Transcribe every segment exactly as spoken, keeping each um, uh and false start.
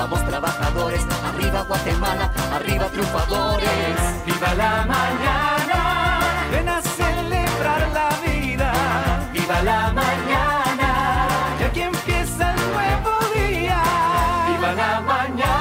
vamos trabajadores, arriba Guatemala, arriba triunfadores. Viva la mañana, ven a celebrar la vida. Viva la mañana, y aquí empieza el nuevo día. Viva la mañana.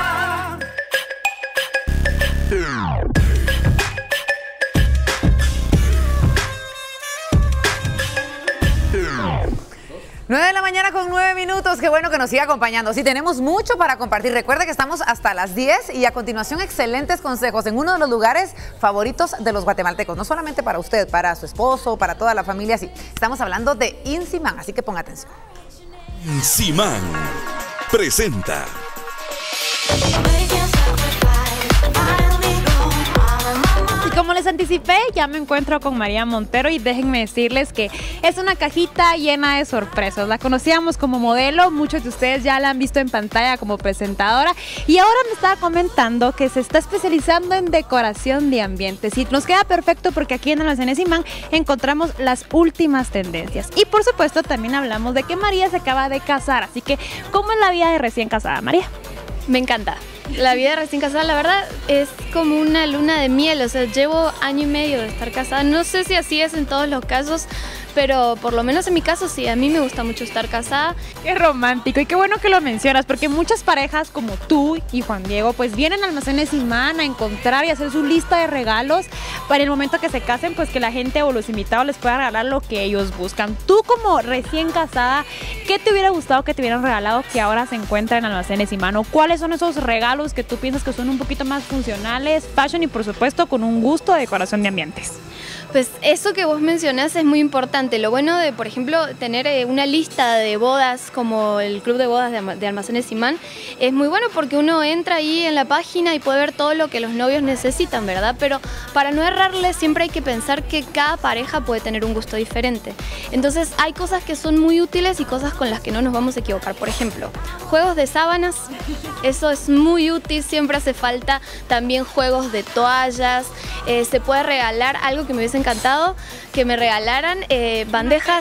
nueve de la mañana con nueve minutos, qué bueno que nos siga acompañando. Sí, tenemos mucho para compartir. Recuerde que estamos hasta las diez y a continuación excelentes consejos en uno de los lugares favoritos de los guatemaltecos. No solamente para usted, para su esposo, para toda la familia, sí. Estamos hablando de Insiman, así que ponga atención. Insiman presenta. Y como les anticipé, ya me encuentro con María Montero y déjenme decirles que es una cajita llena de sorpresas. La conocíamos como modelo, muchos de ustedes ya la han visto en pantalla como presentadora y ahora me estaba comentando que se está especializando en decoración de ambientes y nos queda perfecto porque aquí en Almacenes Imán encontramos las últimas tendencias. Y por supuesto también hablamos de que María se acaba de casar, así que ¿cómo es la vida de recién casada, María? Me encanta. La vida de recién casada, la verdad, es como una luna de miel. O sea, llevo año y medio de estar casada. No sé si así es en todos los casos, pero por lo menos en mi caso sí. A mí me gusta mucho estar casada. Qué romántico y qué bueno que lo mencionas, porque muchas parejas como tú y Juan Diego pues vienen a Almacenes Imán a encontrar y hacer su lista de regalos para el momento que se casen, pues que la gente o los invitados les pueda regalar lo que ellos buscan. Tú como recién casada, ¿qué te hubiera gustado que te hubieran regalado que ahora se encuentra en Almacenes Imán? ¿O cuáles son esos regalos que tú piensas que son un poquito más funcionales, fashion y por supuesto con un gusto de decoración de ambientes? Pues eso que vos mencionás es muy importante. Lo bueno de, por ejemplo, tener eh, una lista de bodas como el Club de Bodas de, de Almacenes Imán es muy bueno porque uno entra ahí en la página y puede ver todo lo que los novios necesitan, ¿verdad? Pero para no errarle siempre hay que pensar que cada pareja puede tener un gusto diferente. Entonces hay cosas que son muy útiles y cosas con las que no nos vamos a equivocar. Por ejemplo, juegos de sábanas, eso es muy útil, siempre hace falta. También juegos de toallas, eh, se puede regalar algo que me hubiese encantado, que me regalaran eh, bandejas,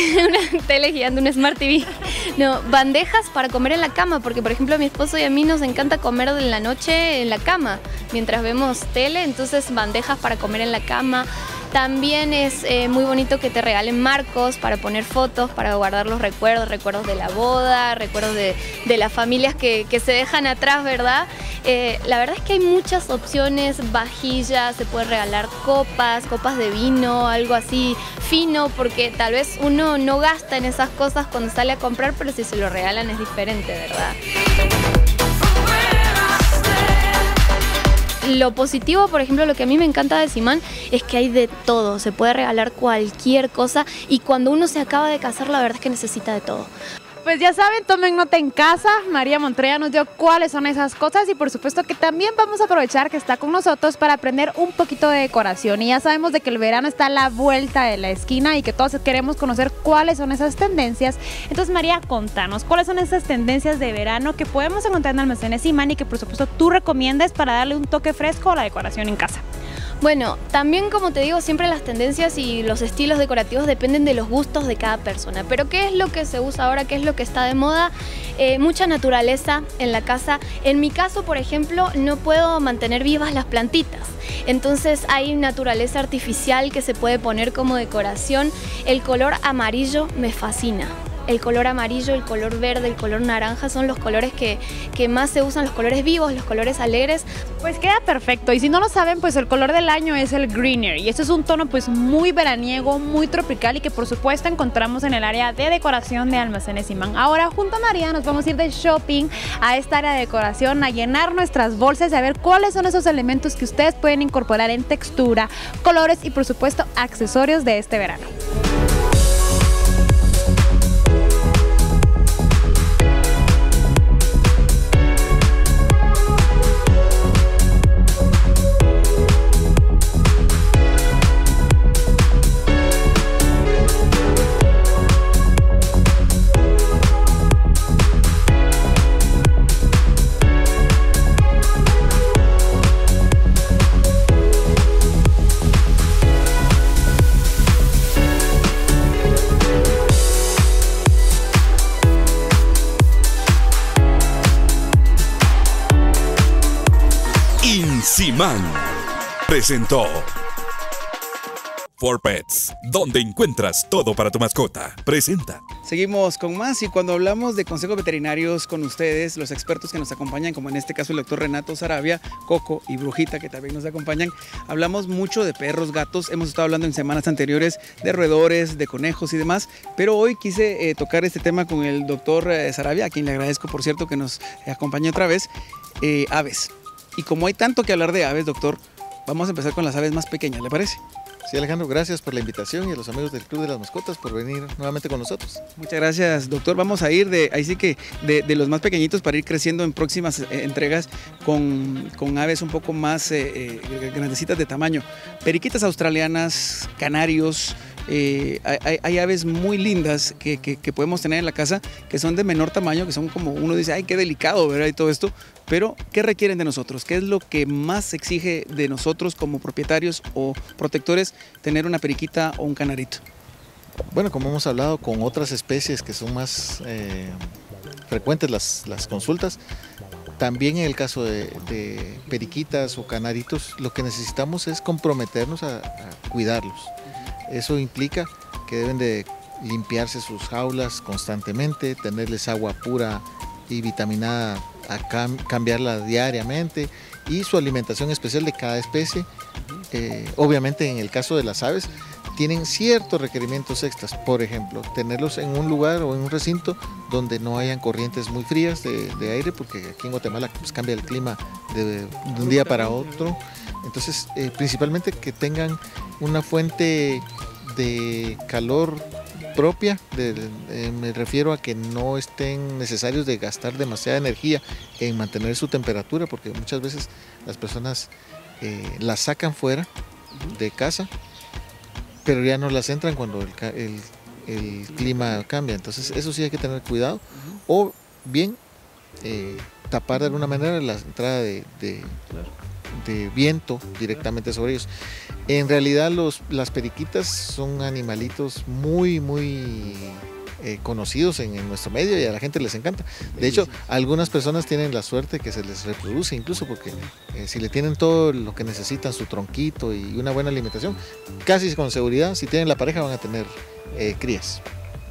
una tele gigante, un Smart T V, no, bandejas para comer en la cama, porque por ejemplo a mi esposo y a mí nos encanta comer en la noche en la cama, mientras vemos tele, entonces bandejas para comer en la cama. También es eh, muy bonito que te regalen marcos para poner fotos, para guardar los recuerdos, recuerdos de la boda, recuerdos de, de las familias que, que se dejan atrás, ¿verdad? Eh, la verdad es que hay muchas opciones, vajillas, se puede regalar copas, copas de vino, algo así fino, porque tal vez uno no gasta en esas cosas cuando sale a comprar, pero si se lo regalan es diferente, ¿verdad? Lo positivo, por ejemplo, lo que a mí me encanta de Simán es que hay de todo, se puede regalar cualquier cosa y cuando uno se acaba de casar la verdad es que necesita de todo. Pues ya saben, tomen nota en casa. María Montero nos dio cuáles son esas cosas y por supuesto que también vamos a aprovechar que está con nosotros para aprender un poquito de decoración. Y ya sabemos de que el verano está a la vuelta de la esquina y que todos queremos conocer cuáles son esas tendencias. Entonces, María, contanos, ¿cuáles son esas tendencias de verano que podemos encontrar en Almacenes Imán y que por supuesto tú recomiendas para darle un toque fresco a la decoración en casa? Bueno, también como te digo, siempre las tendencias y los estilos decorativos dependen de los gustos de cada persona. Pero ¿qué es lo que se usa ahora? ¿Qué es lo que está de moda? Eh, mucha naturaleza en la casa. En mi caso, por ejemplo, no puedo mantener vivas las plantitas. Entonces hay naturaleza artificial que se puede poner como decoración. El color amarillo me fascina. El color amarillo, el color verde, el color naranja son los colores que, que más se usan, los colores vivos, los colores alegres. Pues queda perfecto y si no lo saben, pues el color del año es el greenery y este es un tono pues muy veraniego, muy tropical y que por supuesto encontramos en el área de decoración de Almacenes Imán. Ahora junto a María nos vamos a ir de shopping a esta área de decoración, a llenar nuestras bolsas y a ver cuáles son esos elementos que ustedes pueden incorporar en textura, colores y por supuesto accesorios de este verano. Simán presentó For Pets, donde encuentras todo para tu mascota. Presenta. Seguimos con más y cuando hablamos de consejos veterinarios con ustedes, los expertos que nos acompañan, como en este caso el doctor Renato Sarabia, Coco y Brujita, que también nos acompañan, hablamos mucho de perros, gatos, hemos estado hablando en semanas anteriores de roedores, de conejos y demás, pero hoy quise eh, tocar este tema con el doctor eh, Sarabia, a quien le agradezco, por cierto, que nos acompañe otra vez, eh, aves. Y como hay tanto que hablar de aves, doctor, vamos a empezar con las aves más pequeñas, ¿le parece? Sí, Alejandro, gracias por la invitación y a los amigos del Club de las Mascotas por venir nuevamente con nosotros. Muchas gracias, doctor. Vamos a ir de, ahí sí que de, de los más pequeñitos para ir creciendo en próximas eh, entregas con, con aves un poco más eh, eh, grandecitas de tamaño. Periquitas australianas, canarios. Eh, hay, hay aves muy lindas que, que, que podemos tener en la casa que son de menor tamaño, que son como uno dice, ay, qué delicado, ¿verdad? Y todo esto, pero ¿qué requieren de nosotros? ¿Qué es lo que más exige de nosotros como propietarios o protectores tener una periquita o un canarito? Bueno, como hemos hablado con otras especies que son más eh, frecuentes las, las consultas, también en el caso de, de periquitas o canaritos, lo que necesitamos es comprometernos a, a cuidarlos. Eso implica que deben de limpiarse sus jaulas constantemente, tenerles agua pura y vitaminada, a cam cambiarla diariamente y su alimentación especial de cada especie. Eh, obviamente en el caso de las aves tienen ciertos requerimientos extras, por ejemplo, tenerlos en un lugar o en un recinto donde no hayan corrientes muy frías de, de aire, porque aquí en Guatemala pues, cambia el clima de, de un día para otro. Entonces, eh, principalmente que tengan una fuente de calor propia, de, de, me refiero a que no estén necesarios de gastar demasiada energía en mantener su temperatura, porque muchas veces las personas eh, las sacan fuera de casa, pero ya no las entran cuando el, el, el clima cambia. Entonces eso sí hay que tener cuidado, o bien eh, tapar de alguna manera la entrada de, de, de viento directamente sobre ellos. En realidad los, las periquitas son animalitos muy muy eh, conocidos en, en nuestro medio y a la gente les encanta. De hecho, algunas personas tienen la suerte que se les reproduce incluso, porque eh, si le tienen todo lo que necesitan, su tronquito y una buena alimentación, casi con seguridad, si tienen la pareja van a tener eh, crías.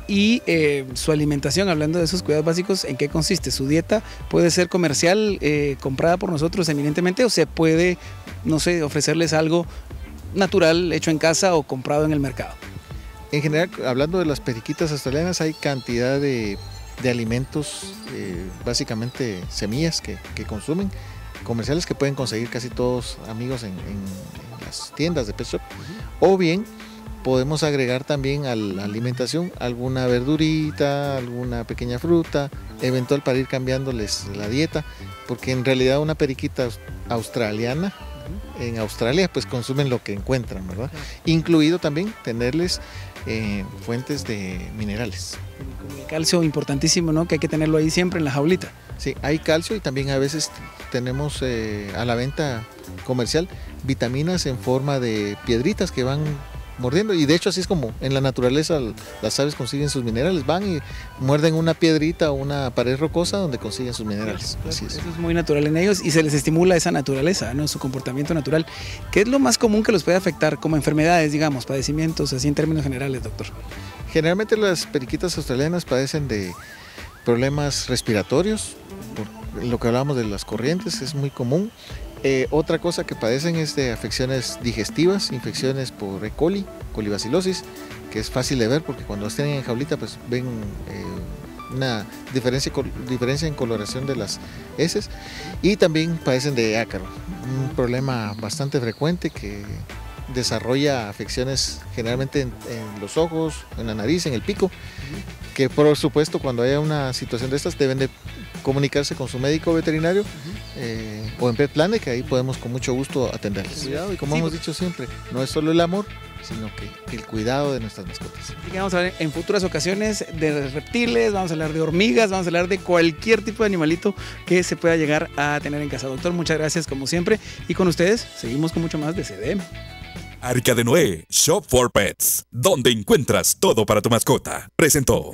Y eh, su alimentación, hablando de esos cuidados básicos, ¿en qué consiste? ¿Su dieta puede ser comercial, eh, comprada por nosotros eminentemente, o se puede, no sé, ofrecerles algo natural, hecho en casa o comprado en el mercado? En general, hablando de las periquitas australianas, hay cantidad de, de alimentos, eh, básicamente semillas que, que consumen, comerciales que pueden conseguir casi todos amigos en, en, en las tiendas de pet shop, uh-huh. O bien podemos agregar también a la alimentación alguna verdurita, alguna pequeña fruta, eventual para ir cambiándoles la dieta, porque en realidad una periquita australiana, en Australia pues consumen lo que encuentran, ¿verdad? Incluido también tenerles eh, fuentes de minerales. El calcio importantísimo, ¿no? Que hay que tenerlo ahí siempre en la jaulita. Sí, hay calcio y también a veces tenemos eh, a la venta comercial vitaminas en forma de piedritas que van mordiendo, y de hecho así es como en la naturaleza las aves consiguen sus minerales, van y muerden una piedrita o una pared rocosa donde consiguen sus minerales. Así es. Eso es muy natural en ellos y se les estimula esa naturaleza, ¿no? Su comportamiento natural. ¿Qué es lo más común que los puede afectar como enfermedades, digamos, padecimientos, así en términos generales, doctor? Generalmente las periquitas australianas padecen de problemas respiratorios, por lo que hablábamos de las corrientes, es muy común. Eh, otra cosa que padecen es de afecciones digestivas, infecciones por E. coli, colibacilosis, que es fácil de ver porque cuando las tienen en jaulita pues ven eh, una diferencia, diferencia en coloración de las heces, y también padecen de ácaro, un problema bastante frecuente que desarrolla afecciones generalmente en, en los ojos, en la nariz, en el pico, que por supuesto cuando haya una situación de estas deben de comunicarse con su médico veterinario, eh, o en Pet Planet, que ahí podemos con mucho gusto atenderles. Cuidado, y como sí, hemos dicho siempre, no es solo el amor, sino que el cuidado de nuestras mascotas. Así que vamos a hablar en futuras ocasiones de reptiles, vamos a hablar de hormigas, vamos a hablar de cualquier tipo de animalito que se pueda llegar a tener en casa. Doctor, muchas gracias como siempre, y con ustedes seguimos con mucho más de C D M. Arca de Noé, Shop for Pets, donde encuentras todo para tu mascota. Presentó.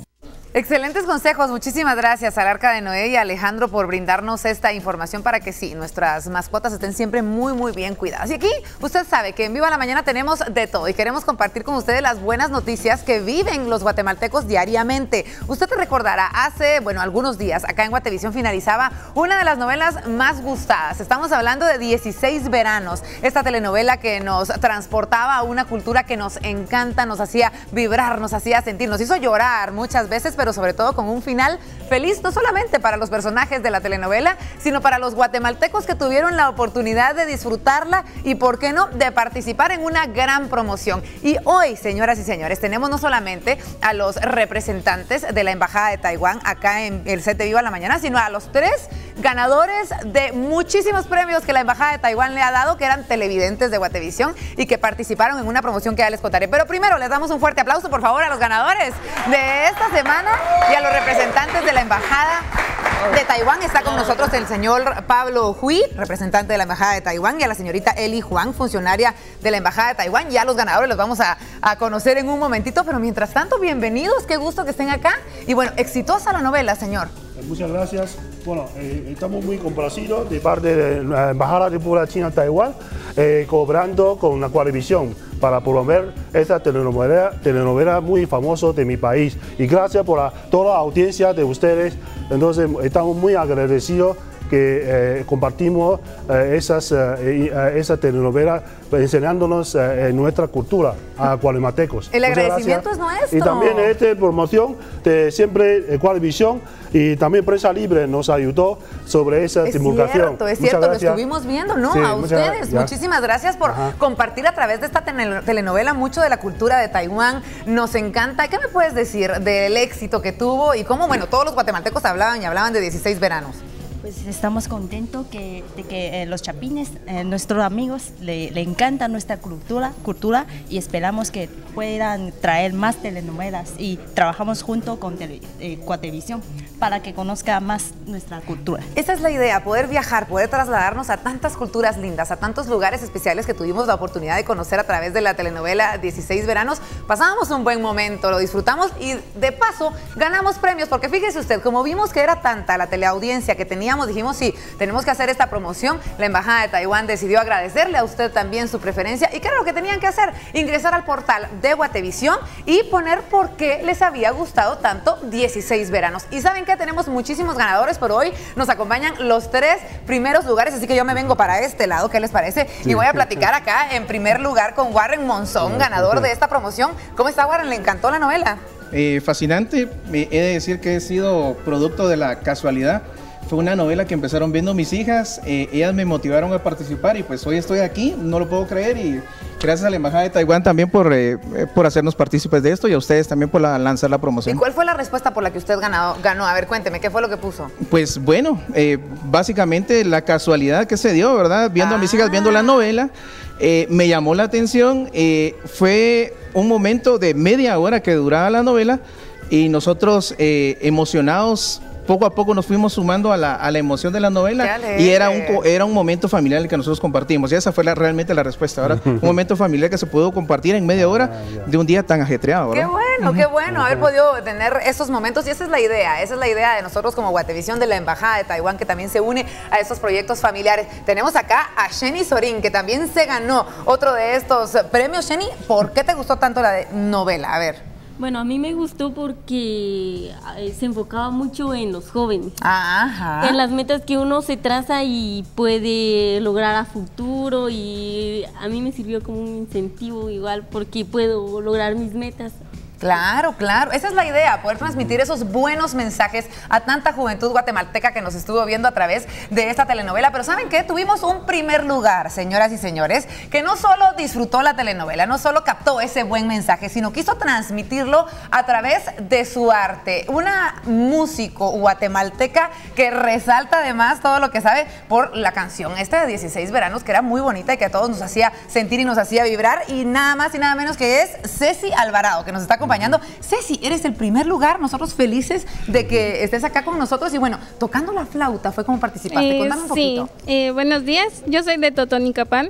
Excelentes consejos, muchísimas gracias al Arca de Noé y a Alejandro por brindarnos esta información para que sí, nuestras mascotas estén siempre muy muy bien cuidadas. Y aquí usted sabe que en Viva la Mañana tenemos de todo y queremos compartir con ustedes las buenas noticias que viven los guatemaltecos diariamente. Usted te recordará, hace, bueno, algunos días acá en Guatevisión finalizaba una de las novelas más gustadas. Estamos hablando de dieciséis veranos, esta telenovela que nos transportaba a una cultura que nos encanta, nos hacía vibrar, nos hacía sentir, nos hizo llorar muchas veces, pero sobre todo con un final feliz, no solamente para los personajes de la telenovela, sino para los guatemaltecos que tuvieron la oportunidad de disfrutarla y, por qué no, de participar en una gran promoción. Y hoy, señoras y señores, tenemos no solamente a los representantes de la Embajada de Taiwán acá en el set de Viva la Mañana, sino a los tres ganadores de muchísimos premios que la Embajada de Taiwán le ha dado, que eran televidentes de Guatevisión y que participaron en una promoción que ya les contaré. Pero primero les damos un fuerte aplauso, por favor, a los ganadores de esta semana y a los representantes de la Embajada de Taiwán. Está con nosotros el señor Pablo Hui, representante de la Embajada de Taiwán, y a la señorita Eli Juan, funcionaria de la Embajada de Taiwán. Ya los ganadores los vamos a, a conocer en un momentito, pero mientras tanto, bienvenidos, qué gusto que estén acá. Y bueno, exitosa la novela, señor. Muchas gracias. Bueno, eh, estamos muy complacidos de parte de la Embajada de la República China Taiwán, eh, cooperando con la Guatevisión para promover esta telenovela, telenovela muy famosa de mi país. Y gracias por la, toda la audiencia de ustedes. Entonces, estamos muy agradecidos que eh, compartimos eh, esas, eh, esa telenovela enseñándonos eh, nuestra cultura a guatemaltecos. El agradecimiento es nuestro. Y también esta promoción de siempre eh, Guatevisión y también Prensa Libre nos ayudó sobre esa es divulgación. Cierto, es cierto, lo estuvimos viendo, ¿no? Sí, a muchas, ustedes. ya. Muchísimas gracias por Ajá. compartir a través de esta telenovela mucho de la cultura de Taiwán. Nos encanta. ¿Qué me puedes decir del éxito que tuvo y cómo, bueno, todos los guatemaltecos hablaban y hablaban de dieciséis veranos? Pues estamos contentos que, de que eh, los chapines, eh, nuestros amigos, le, le encanta nuestra cultura, cultura y esperamos que puedan traer más telenovelas y trabajamos junto con tele, eh, Guatevisión para que conozca más nuestra cultura. Esa es la idea, poder viajar, poder trasladarnos a tantas culturas lindas, a tantos lugares especiales que tuvimos la oportunidad de conocer a través de la telenovela dieciséis veranos. Pasábamos un buen momento, lo disfrutamos y de paso ganamos premios, porque fíjese usted, como vimos que era tanta la teleaudiencia que teníamos, dijimos sí, tenemos que hacer esta promoción. La Embajada de Taiwán decidió agradecerle a usted también su preferencia y ¿qué era lo que tenían que hacer? Ingresar al portal de Guatevisión y poner por qué les había gustado tanto dieciséis veranos. Y saben que tenemos muchísimos ganadores, pero hoy nos acompañan los tres primeros lugares, así que yo me vengo para este lado, ¿qué les parece? Y voy a platicar acá en primer lugar con Warren Monzón, ganador de esta promoción. ¿Cómo está, Warren? ¿Le encantó la novela? Eh, fascinante, eh, he de decir que he sido producto de la casualidad. Fue una novela que empezaron viendo mis hijas, eh, ellas me motivaron a participar y pues hoy estoy aquí, no lo puedo creer, y gracias a la Embajada de Taiwán también por, eh, por hacernos partícipes de esto y a ustedes también por la, lanzar la promoción. ¿Y cuál fue la respuesta por la que usted ganó? ganó? A ver, cuénteme, ¿qué fue lo que puso? Pues bueno, eh, básicamente la casualidad que se dio, ¿verdad? Viendo ah. a mis hijas, viendo la novela, eh, me llamó la atención, eh, fue un momento de media hora que duraba la novela y nosotros eh, emocionados, poco a poco nos fuimos sumando a la, a la emoción de la novela y era un, era un momento familiar el que nosotros compartimos y esa fue la, realmente la respuesta, ¿verdad? Un momento familiar que se pudo compartir en media hora de un día tan ajetreado, ¿verdad? Qué bueno, qué bueno haber podido tener esos momentos y esa es la idea, esa es la idea de nosotros como Guatevisión, de la Embajada de Taiwán, que también se une a estos proyectos familiares. Tenemos acá a Sheni Sorín, que también se ganó otro de estos premios. Sheni, ¿por qué te gustó tanto la de novela? A ver. Bueno, a mí me gustó porque se enfocaba mucho en los jóvenes, Ajá. en las metas que uno se traza y puede lograr a futuro, y a mí me sirvió como un incentivo igual porque puedo lograr mis metas. Claro, claro, esa es la idea, poder transmitir esos buenos mensajes a tanta juventud guatemalteca que nos estuvo viendo a través de esta telenovela. Pero ¿saben qué? Tuvimos un primer lugar, señoras y señores, que no solo disfrutó la telenovela, no solo captó ese buen mensaje, sino quiso transmitirlo a través de su arte. Una músico guatemalteca que resalta además todo lo que sabe por la canción esta de dieciséis veranos, que era muy bonita y que a todos nos hacía sentir y nos hacía vibrar, y nada más y nada menos que es Ceci Alvarado, que nos está acompañando. Ceci, eres el primer lugar, nosotros felices de que estés acá con nosotros y bueno, tocando la flauta fue como participaste, eh, contame un poquito. Sí, eh, buenos días, yo soy de Totonicapán,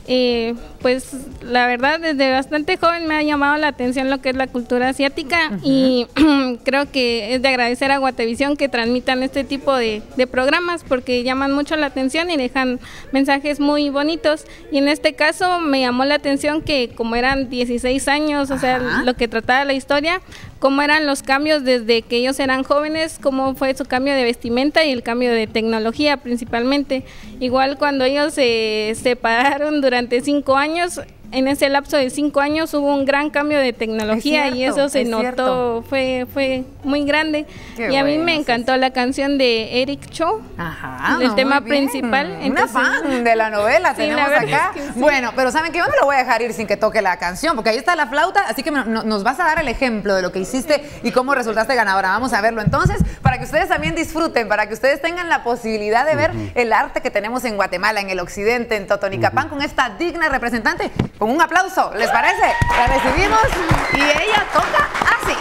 Eh, pues la verdad desde bastante joven me ha llamado la atención lo que es la cultura asiática uh-huh. y creo que es de agradecer a Guatevisión que transmitan este tipo de, de programas porque llaman mucho la atención y dejan mensajes muy bonitos, y en este caso me llamó la atención que como eran dieciséis años, o sea, uh-huh. lo que trataba la historia, cómo eran los cambios desde que ellos eran jóvenes, cómo fue su cambio de vestimenta y el cambio de tecnología principalmente. Igual cuando ellos se separaron durante cinco años, en ese lapso de cinco años hubo un gran cambio de tecnología cierto, y eso se notó, fue, fue muy grande. Qué y a mí bueno, me encantó sí. la canción de Eric Cho, Ajá, el no, tema principal. Una entonces, fan de la novela sí, tenemos la acá. Es que sí. Bueno, pero ¿saben qué? Yo no me lo voy a dejar ir sin que toque la canción, porque ahí está la flauta, así que me, no, nos vas a dar el ejemplo de lo que hiciste y cómo resultaste ganadora. Vamos a verlo entonces, para que ustedes también disfruten, para que ustedes tengan la posibilidad de ver uh-huh. el arte que tenemos en Guatemala, en el occidente, en Totonicapán, uh-huh. con esta digna representante. Con un aplauso, ¿les parece? La recibimos y ella toca así.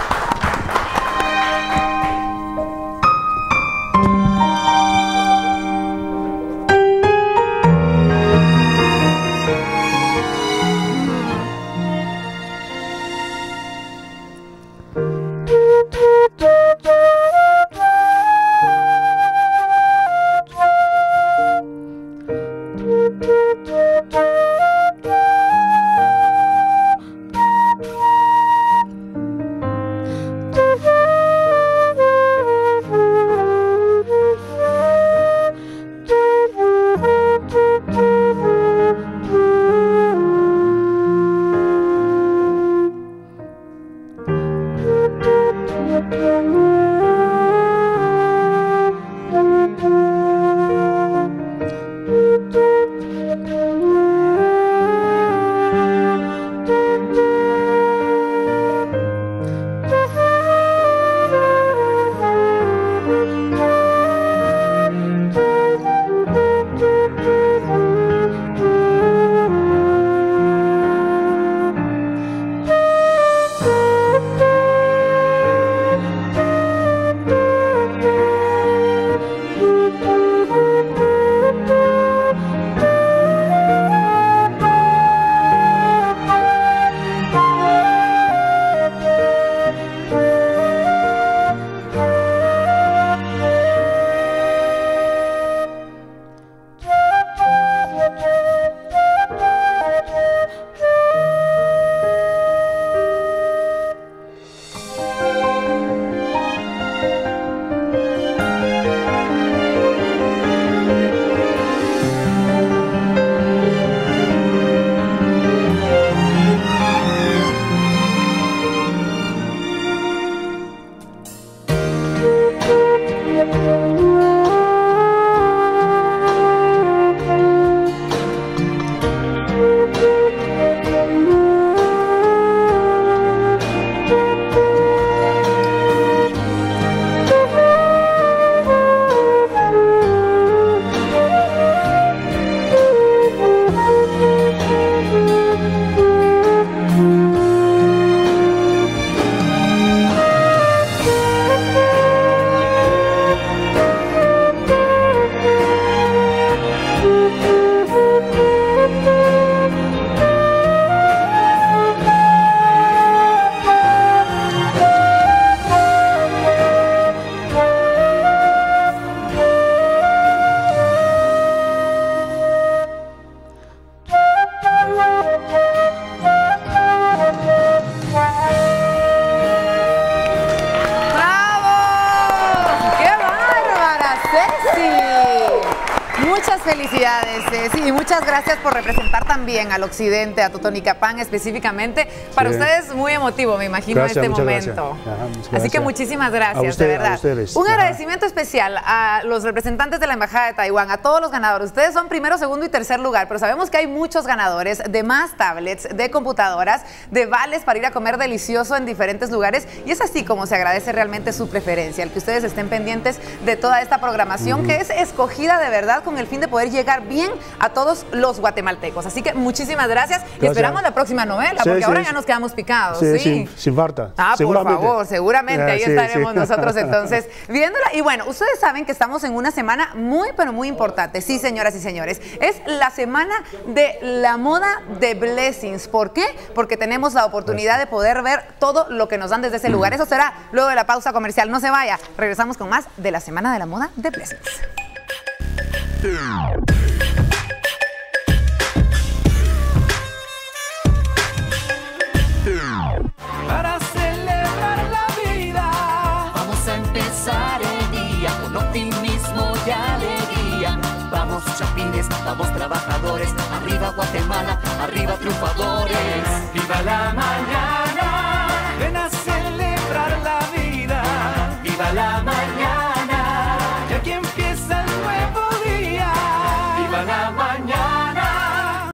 Felicidades, Ceci, y muchas gracias por representar también al occidente, a Totonicapán específicamente. Para sí. ustedes muy emotivo, me imagino, gracias, este momento. Ajá, Así que muchísimas gracias, usted, de verdad. Un Ajá. agradecimiento especial a los representantes de la Embajada de Taiwán, a todos los ganadores. Ustedes son primero, segundo y tercer lugar, pero sabemos que hay muchos ganadores de más tablets, de computadoras, de vales para ir a comer delicioso en diferentes lugares, y es así como se agradece realmente su preferencia, el que ustedes estén pendientes de toda esta programación uh-huh. que es escogida de verdad con el fin de poder poder llegar bien a todos los guatemaltecos. Así que muchísimas gracias, y Gracias. esperamos la próxima novela, Sí, porque sí, ahora sí. ya nos quedamos picados. Sí, Sí, Sin, sin falta. Ah, por seguramente. favor, seguramente ahí Eh, sí, estaremos sí. nosotros entonces viéndola. Y bueno, ustedes saben que estamos en una semana muy, pero muy importante. Sí, señoras y señores, es la semana de la moda de Blessings. ¿Por qué? Porque tenemos la oportunidad de poder ver todo lo que nos dan desde ese lugar. Eso será luego de la pausa comercial. No se vaya. Regresamos con más de la semana de la moda de Blessings. Para celebrar la vida, Vamos a empezar el día con optimismo y alegría. Vamos chapines, vamos trabajadores, arriba Guatemala, arriba triunfadores. viva la